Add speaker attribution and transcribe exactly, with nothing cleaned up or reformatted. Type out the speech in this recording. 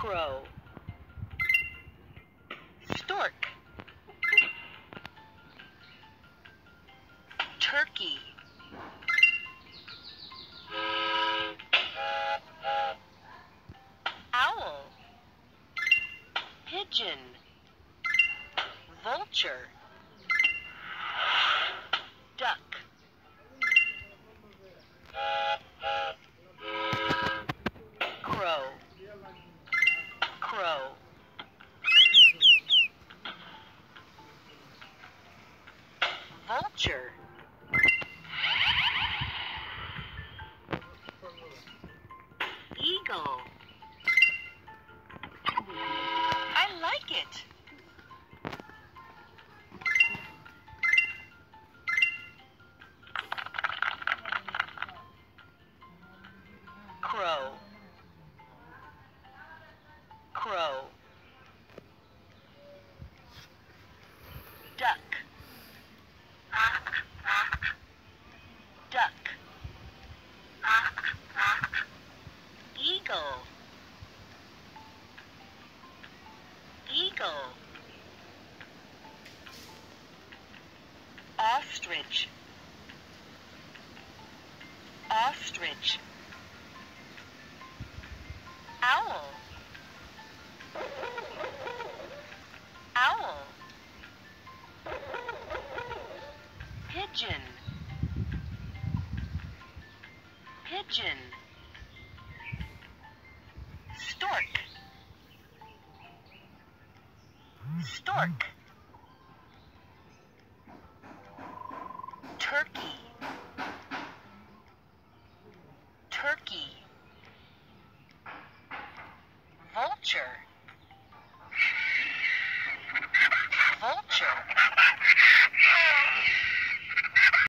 Speaker 1: crow, stork, turkey, owl, pigeon, vulture, duck, crow, crow, vulture, eagle. I like it. Crow, crow, duck, duck, eagle, eagle, ostrich, ostrich, owl, owl, pigeon, pigeon, stork, stork, turkey, turkey, vulture, vulture.